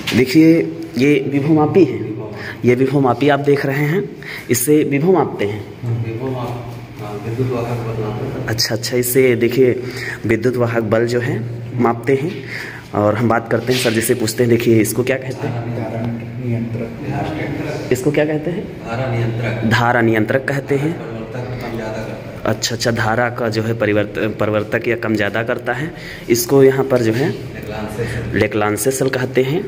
देखिए ये विभव मापी है, ये विभव मापी आप देख रहे हैं, इससे विभव मापते हैं। अच्छा, इससे देखिए विद्युत वाहक बल जो है मापते हैं। और हम बात करते हैं सर, जैसे पूछते हैं, देखिए इसको क्या कहते हैं? इसको क्या कहते हैं? धारा नियंत्रक कहते हैं। अच्छा, धारा का जो है परिवर्तक या कम ज़्यादा करता है। इसको यहाँ पर जो है लेक्लांसेसल कहते हैं।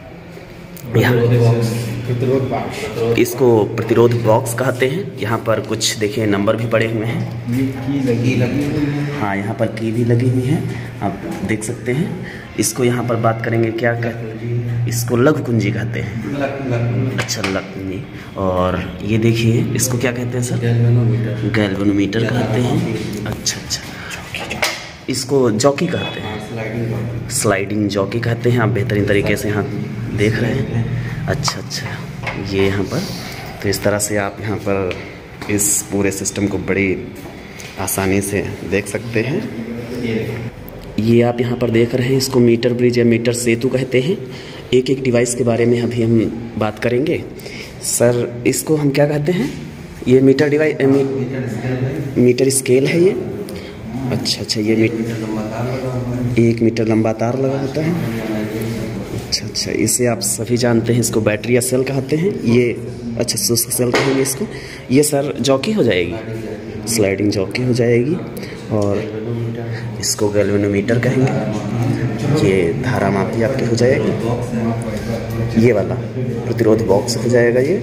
इसको प्रतिरोध बॉक्स कहते हैं। यहाँ पर कुछ देखिए नंबर भी पड़े हुए हैं। हाँ, यहाँ पर की भी लगी हुई है, आप देख सकते हैं। इसको यहाँ पर बात करेंगे क्या कहते हैं? इसको लघु कुंजी कहते हैं। अच्छा, लघु कुंजी। और ये देखिए इसको क्या कहते हैं सर? गैल्वेनोमीटर कहते हैं। अच्छा, इसको जॉकी कहते हैं, स्लाइडिंग जॉकी कहते हैं। आप बेहतरीन तरीके से यहाँ देख रहे हैं। अच्छा, ये यहाँ पर तो इस तरह से आप यहाँ पर इस पूरे सिस्टम को बड़ी आसानी से देख सकते हैं। ये आप यहाँ पर देख रहे हैं, इसको मीटर ब्रिज या मीटर सेतु कहते हैं। एक एक डिवाइस के बारे में अभी हम बात करेंगे। सर इसको हम क्या कहते हैं? ये मीटर डिवाइस, मीटर स्केल है ये। अच्छा, ये 1 मीटर लंबा तार लगा होता है। अच्छा, इसे आप सभी जानते हैं, इसको बैटरी या सेल कहते हैं। ये अच्छा, शुष्क सेल कहेंगे इसको। ये सर जॉकी हो जाएगी, स्लाइडिंग जॉकी हो जाएगी। और इसको गैल्वेनोमीटर कहेंगे। ये धारा मापी आपकी हो जाएगी। ये वाला प्रतिरोध बॉक्स हो जाएगा। ये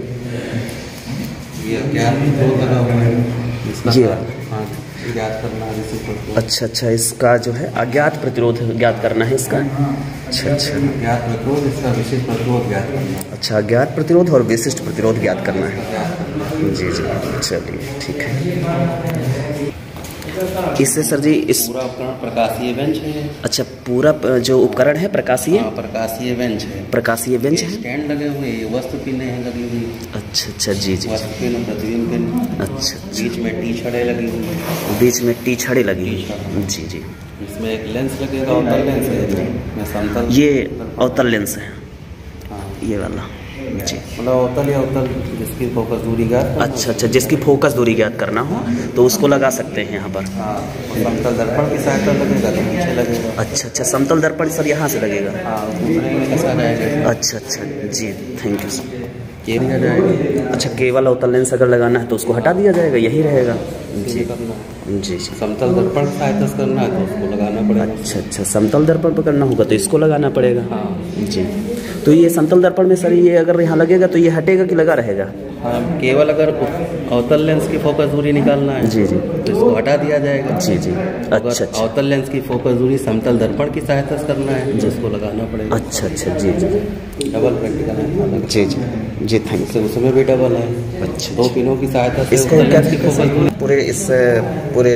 अच्छा, इसका जो है अज्ञात प्रतिरोध ज्ञात करना है इसका। अच्छा, अज्ञात प्रतिरोध, इसका विशिष्ट प्रतिरोध ज्ञात करना है। अच्छा, अज्ञात प्रतिरोध और विशिष्ट प्रतिरोध ज्ञात करना है। जी, चलिए ठीक है। इससे सर जी इस पूरा उपकरण प्रकाशीय बेंच है। अच्छा, पूरा जो उपकरण है प्रकाशीय बेंच है। प्रकाशीय बेंच है। स्टैंड लगे हुए हैं, वस्तु पिनें हैं लगी हुई। अच्छा, जी, वस्तु पिन, प्रतिबिंब पिन। अच्छा, बीच में टी छड़े लगी हुई। बीच में टी छड़े लगी हुई। जी। इसमें एक लेंस लगेगा, अवतल लेंस है। समतल, ये अवतल लेंस है। ये वाला जी, मतलब अवतल या अवतल जिसकी फोकस दूरी ज्ञात। अच्छा, जिसकी फोकस दूरी ज्ञात करना हो तो उसको लगा सकते हैं यहाँ पर। समतल दर्पण की सहायता लगेगा तो नीचे लगेगा। अच्छा, समतल दर्पण सर यहाँ से लगेगा। अच्छा, जी, थैंक यू सर। अच्छा, केवल अवतल लेंस अगर लगाना है तो उसको हटा दिया जाएगा, यही रहेगा। जी, समतल दर्पण की सहायता से करना है तो उसको लगाना पड़ेगा। अच्छा, समतल दर्पण पर करना होगा तो इसको लगाना पड़ेगा। जी, तो ये समतल दर्पण में सर ये अगर यहाँ लगेगा तो ये हटेगा कि लगा रहेगा? केवल अगर अवतल लेंस की फोकस दूरी निकालना है जी, तो इसको हटा दिया जाएगा। जी, अच्छा, अवतल लेंस की फोकस दूरी समतल दर्पण की सहायता से करना है तो इसको लगाना पड़ेगा। अच्छा, जी, डबल प्रैक्टिकल है। जी, थैंक यू। उसमें भी डबल है। अच्छा, 2 पिनों की सहायता से इसको पूरे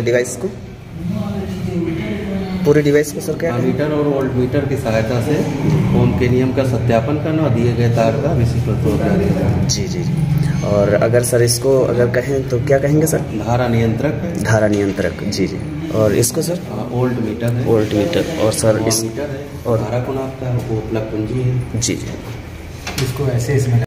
डिवाइस को सर क्या मीटर और वोल्ट मीटर की सहायता से ओम के नियम का सत्यापन करना और दिए गए तार का विशिष्ट प्रतिरोध। जी। और अगर सर इसको अगर कहें तो क्या कहेंगे सर? धारा नियंत्रक। जी। और इसको सर? Voltmeter. और सर इस और धारा को नापता है वो प्लग कुंजी है। जी। इसको ऐसे इसमें